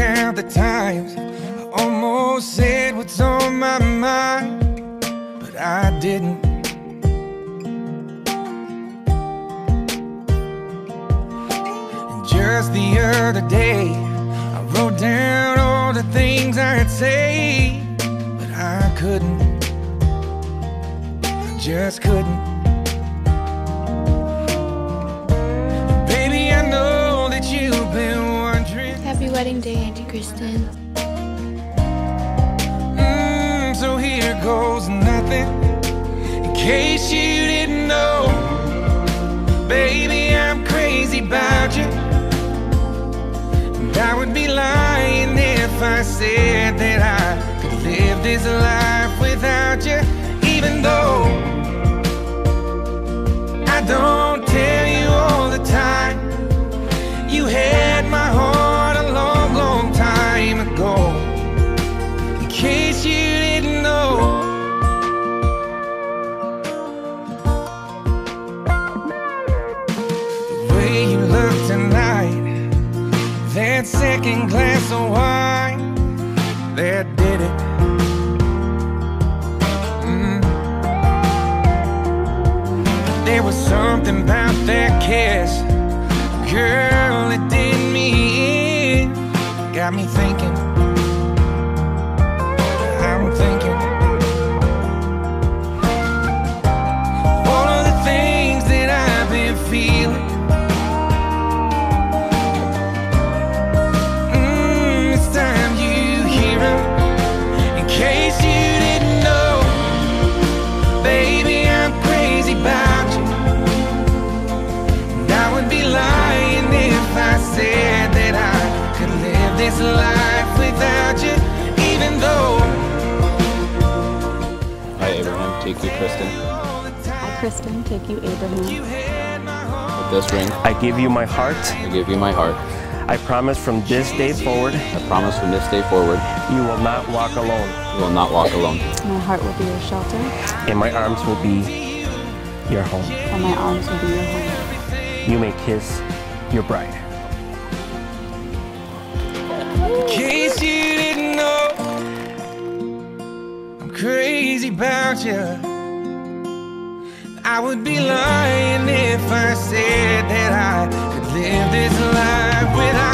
count the times I almost said what's on my mind, but I didn't. And just the other day, I wrote down all the things I'd say, but I couldn't. I just couldn't. Baby, I know that you've been wondering. Happy wedding day, Auntie Kristen. So here goes nothing, in case you didn't know. Baby, I'm crazy about you, and I would be lying if I said that I could live this life without you. Even though I don't tell you all the time, you had my heart a long, long time ago. In case you didn't know. The way you look tonight, that second glass of wine, that did it. There was something about that kiss, girl, it did me in. Got me thinking, I'm thinking all of the things that I've been feeling. It's time you hear them, in case you didn't know. Baby, I'm crazy about you, and I would be lying if I said that I could live this life without you. Even though I, Abraham, take you, Kristen. I, Kristen, take you, Abraham. With this ring, I give you my heart. I give you my heart. I promise from this day forward, I promise from this day forward, you will not walk alone. you will not walk alone. My heart will be your shelter, And my arms will be your home. and my arms will be your home. You may kiss your bride. in case you didn't know, I'm crazy about you. I would be lying if I said that I could live this life without